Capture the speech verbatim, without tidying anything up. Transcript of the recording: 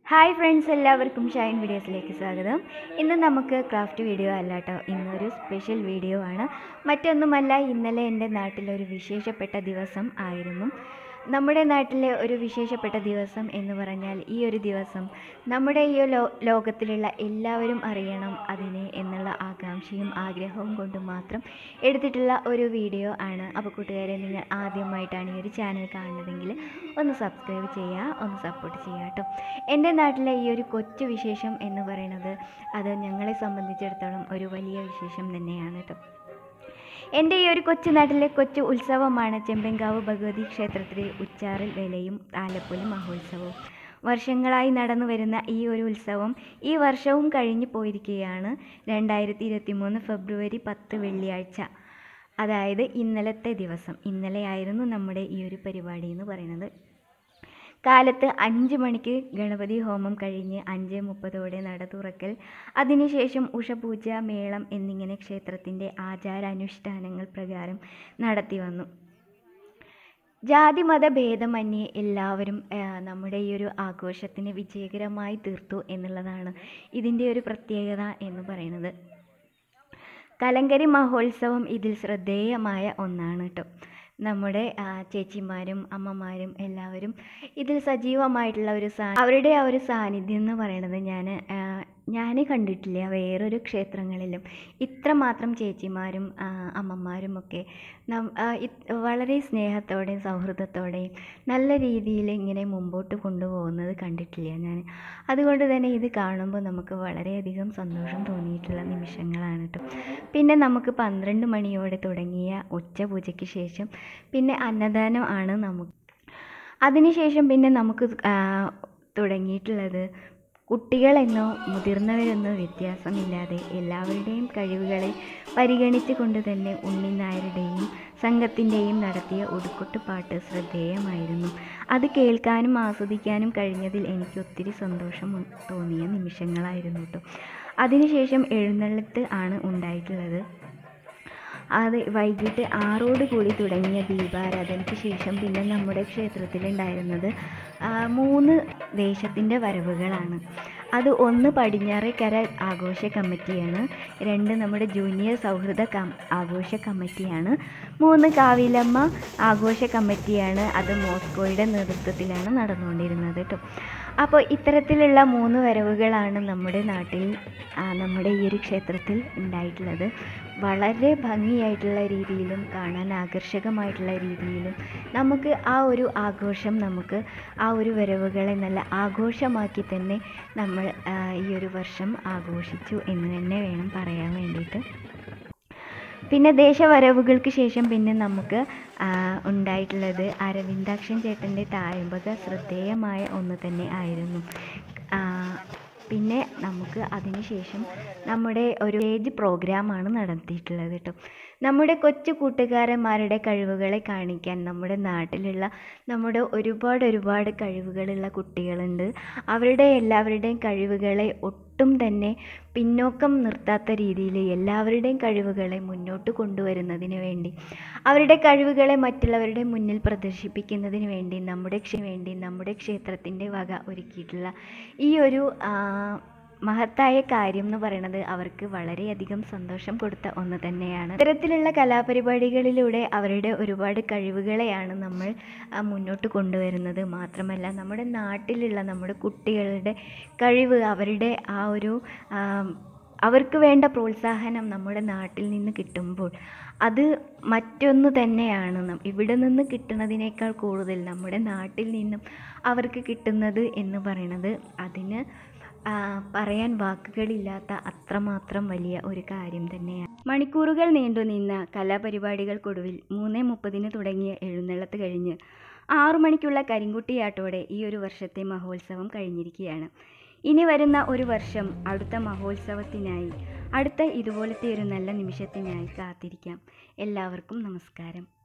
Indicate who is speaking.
Speaker 1: Hi friends, എല്ലാവർക്കും ഷൈൻ വീഡിയോസിലേക്ക് സ്വാഗതം. ഇന്ന് നമുക്ക് ക്രാഫ്റ്റ് വീഡിയോ അല്ല കേട്ടോ, ഇന്നൊരു സ്പെഷ്യൽ വീഡിയോ ആണ്. മറ്റൊന്നുമല്ല, ഇന്നലെ എൻ്റെ നാട്ടിലൊരു വിശേഷപ്പെട്ട ദിവസം ആയിരുന്നു. നമ്മുടെ നാട്ടിലെ ഒരു വിശേഷപ്പെട്ട ദിവസം എന്ന് പറഞ്ഞാൽ ഈ ഒരു ദിവസം നമ്മുടെ ഈ ലോ ലോകത്തിലുള്ള എല്ലാവരും അറിയണം അതിനെ എന്നുള്ള ആകാംക്ഷയും ആഗ്രഹവും കൊണ്ട് മാത്രം എടുത്തിട്ടുള്ള ഒരു വീഡിയോ ആണ്. അപ്പോൾ കൂട്ടുകാരെ, നിങ്ങൾ ആദ്യമായിട്ടാണ് ഈ ഒരു ചാനൽ കാണുന്നതെങ്കിൽ ഒന്ന് സബ്സ്ക്രൈബ് ചെയ്യുക, ഒന്ന് സപ്പോർട്ട് ചെയ്യുക കേട്ടോ. എൻ്റെ നാട്ടിലെ ഈ ഒരു കൊച്ചു വിശേഷം എന്ന് പറയുന്നത് അത് ഞങ്ങളെ സംബന്ധിച്ചിടത്തോളം ഒരു വലിയ വിശേഷം തന്നെയാണ് കേട്ടോ. എൻ്റെ ഈ ഒരു കൊച്ചു നാട്ടിലെ കൊച്ചു ഉത്സവമാണ് ചെമ്പൻകാവ് ഭഗവതി ക്ഷേത്രത്തിലെ ഉച്ചാറൽ വേലയും താലപ്പൊലി മഹോത്സവവും. വർഷങ്ങളായി നടന്നു വരുന്ന ഈ ഒരു ഉത്സവം ഈ വർഷവും കഴിഞ്ഞു പോയിരിക്കുകയാണ്. രണ്ടായിരത്തി ഇരുപത്തി മൂന്ന് ഫെബ്രുവരി പത്ത് വെള്ളിയാഴ്ച, അതായത് ഇന്നലത്തെ ദിവസം, ഇന്നലെയായിരുന്നു നമ്മുടെ ഈ ഒരു പരിപാടി എന്ന് പറയുന്നത്. കാലത്ത് അഞ്ച് മണിക്ക് ഗണപതി ഹോമം കഴിഞ്ഞ് അഞ്ച് മുപ്പതോടെ നട തുറക്കൽ, അതിനുശേഷം ഉഷപൂജ, മേളം എന്നിങ്ങനെ ക്ഷേത്രത്തിൻ്റെ ആചാരാനുഷ്ഠാനങ്ങൾ പ്രകാരം നടത്തി വന്നു. ജാതി മത ഭേദമന്യേ എല്ലാവരും നമ്മുടെ ഈ ഒരു ആഘോഷത്തിന് വിജയകരമായി തീർത്തു എന്നുള്ളതാണ് ഇതിൻ്റെ ഒരു പ്രത്യേകത എന്ന് പറയുന്നത്. കലങ്കരി മഹോത്സവം ഇതിൽ ശ്രദ്ധേയമായ ഒന്നാണ് കേട്ടോ. നമ്മുടെ ചേച്ചിമാരും അമ്മമാരും എല്ലാവരും ഇതിൽ സജീവമായിട്ടുള്ള ഒരു സാ അവരുടെ ആ ഒരു സാന്നിധ്യം എന്ന് പറയുന്നത് ഞാൻ ഞാൻ കണ്ടിട്ടില്ല വേറൊരു ക്ഷേത്രങ്ങളിലും. ഇത്രമാത്രം ചേച്ചിമാരും അമ്മമാരും ഒക്കെ വളരെ സ്നേഹത്തോടെയും സൗഹൃദത്തോടെയും നല്ല രീതിയിൽ ഇങ്ങനെ മുമ്പോട്ട് കൊണ്ടുപോകുന്നത് കണ്ടിട്ടില്ല ഞാൻ. അതുകൊണ്ട് തന്നെ ഇത് കാണുമ്പോൾ നമുക്ക് വളരെയധികം സന്തോഷം തോന്നിയിട്ടുള്ള നിമിഷങ്ങളാണ് കേട്ടോ. പിന്നെ നമുക്ക് പന്ത്രണ്ട് മണിയോടെ തുടങ്ങിയ ഉച്ചപൂജയ്ക്ക് ശേഷം പിന്നെ അന്നദാനം ആണ് നമുക്ക്. അതിനുശേഷം പിന്നെ നമുക്ക് തുടങ്ങിയിട്ടുള്ളത് കുട്ടികളെന്നോ മുതിർന്നവരെന്നോ വ്യത്യാസമില്ലാതെ എല്ലാവരുടെയും കഴിവുകളെ പരിഗണിച്ചു കൊണ്ട് തന്നെ ഉണ്ണിനായരുടെയും സംഘത്തിൻ്റെയും നടത്തിയ ഉടുക്കൊട്ടുപാട്ട് ശ്രദ്ധേയമായിരുന്നു. അത് കേൾക്കാനും ആസ്വദിക്കാനും കഴിഞ്ഞതിൽ എനിക്ക് ഒത്തിരി സന്തോഷം തോന്നിയ നിമിഷങ്ങളായിരുന്നു കേട്ടോ. അതിനുശേഷം എഴുന്നള്ളത്ത് ആണ് ഉണ്ടായിട്ടുള്ളത്. അത് വൈകിട്ട് ആറോട് കൂടി തുടങ്ങിയ ദീപാരാധനയ്ക്ക് ശേഷം പിന്നെ നമ്മുടെ ക്ഷേത്രത്തിലുണ്ടായിരുന്നത് മൂന്ന് ദേശത്തിൻ്റെ വരവുകളാണ്. അത് ഒന്ന് പടിഞ്ഞാറേക്കര ആഘോഷ കമ്മിറ്റിയാണ്, രണ്ട് നമ്മുടെ ജൂനിയർ സൗഹൃദ കം ആഘോഷ കമ്മിറ്റിയാണ്, മൂന്ന് കാവിലമ്മ ആഘോഷ കമ്മിറ്റിയാണ്. അത് മോസ്കോയുടെ നേതൃത്വത്തിലാണ് നടന്നുകൊണ്ടിരുന്നത് കേട്ടോ. അപ്പോൾ ഇത്തരത്തിലുള്ള മൂന്ന് വരവുകളാണ് നമ്മുടെ നാട്ടിൽ നമ്മുടെ ഈ ഒരു ക്ഷേത്രത്തിൽ ഉണ്ടായിട്ടുള്ളത്. വളരെ ഭംഗിയായിട്ടുള്ള രീതിയിലും കാണാൻ ആകർഷകമായിട്ടുള്ള രീതിയിലും നമുക്ക് ആ ഒരു ആഘോഷം നമുക്ക് ആ ഒരു വരവുകളെ നല്ല ആഘോഷമാക്കി തന്നെ നമ്മൾ ഈ ഒരു വർഷം ആഘോഷിച്ചു എന്ന് തന്നെ വേണം പറയാൻ വേണ്ടിയിട്ട്. പിന്നെ ദേശവരവുകൾക്ക് ശേഷം പിന്നെ നമുക്ക് ഉണ്ടായിട്ടുള്ളത് അരവിന്ദാക്ഷൻ ചേട്ടൻ്റെ തായമ്പക ശ്രദ്ധേയമായ ഒന്ന് തന്നെ ആയിരുന്നു. പിന്നെ നമുക്ക് അതിനുശേഷം നമ്മുടെ ഒരു സ്റ്റേജ് പ്രോഗ്രാമാണ് നടത്തിയിട്ടുള്ളത് കേട്ടോ. നമ്മുടെ കൊച്ചു കൂട്ടുകാരന്മാരുടെ കഴിവുകളെ കാണിക്കാൻ നമ്മുടെ നാട്ടിലുള്ള നമ്മുടെ ഒരുപാട് ഒരുപാട് കഴിവുകളുള്ള കുട്ടികളുണ്ട്. അവരുടെ എല്ലാവരുടെയും കഴിവുകളെ ഒട്ടും തന്നെ പിന്നോക്കം നിർത്താത്ത രീതിയിൽ എല്ലാവരുടെയും കഴിവുകളെ മുന്നോട്ട് കൊണ്ടുവരുന്നതിന് വേണ്ടി, അവരുടെ കഴിവുകളെ മറ്റുള്ളവരുടെ മുന്നിൽ പ്രദർശിപ്പിക്കുന്നതിന് വേണ്ടി നമ്മുടെ വേണ്ടി നമ്മുടെ ക്ഷേത്രത്തിൻ്റെ വക ഒരുക്കിയിട്ടുള്ള ഈ ഒരു മഹത്തായ കാര്യം എന്ന് പറയുന്നത് അവർക്ക് വളരെയധികം സന്തോഷം കൊടുത്ത ഒന്ന് തന്നെയാണ്. ഇത്തരത്തിലുള്ള കലാപരിപാടികളിലൂടെ അവരുടെ ഒരുപാട് കഴിവുകളെയാണ് നമ്മൾ മുന്നോട്ട് കൊണ്ടുവരുന്നത്. മാത്രമല്ല നമ്മുടെ നാട്ടിലുള്ള നമ്മുടെ കുട്ടികളുടെ കഴിവ്, അവരുടെ ആ ഒരു അവർക്ക് വേണ്ട പ്രോത്സാഹനം നമ്മുടെ നാട്ടിൽ നിന്ന് കിട്ടുമ്പോൾ അത് മറ്റൊന്ന് തന്നെയാണ്. ഇവിടെ നിന്ന് കിട്ടുന്നതിനേക്കാൾ കൂടുതൽ നമ്മുടെ നാട്ടിൽ നിന്നും അവർക്ക് കിട്ടുന്നത് എന്ന് പറയുന്നത് അതിന് പറയാൻ വാക്കുകളില്ലാത്ത അത്രമാത്രം വലിയ ഒരു കാര്യം തന്നെയാണ്. മണിക്കൂറുകൾ നീണ്ടു നിന്ന കലാപരിപാടികൾക്കൊടുവിൽ മൂന്ന് മുപ്പതിന് തുടങ്ങിയ എഴുന്നള്ളത്ത് കഴിഞ്ഞ് ആറു മണിക്കുള്ള കരിങ്കുട്ടിയാട്ടോടെ ഈ ഒരു വർഷത്തെ മഹോത്സവം കഴിഞ്ഞിരിക്കുകയാണ്. ഇനി വരുന്ന ഒരു വർഷം അടുത്ത മഹോത്സവത്തിനായി, അടുത്ത ഇതുപോലത്തെ ഒരു നല്ല നിമിഷത്തിനായി കാത്തിരിക്കാം. എല്ലാവർക്കും നമസ്കാരം.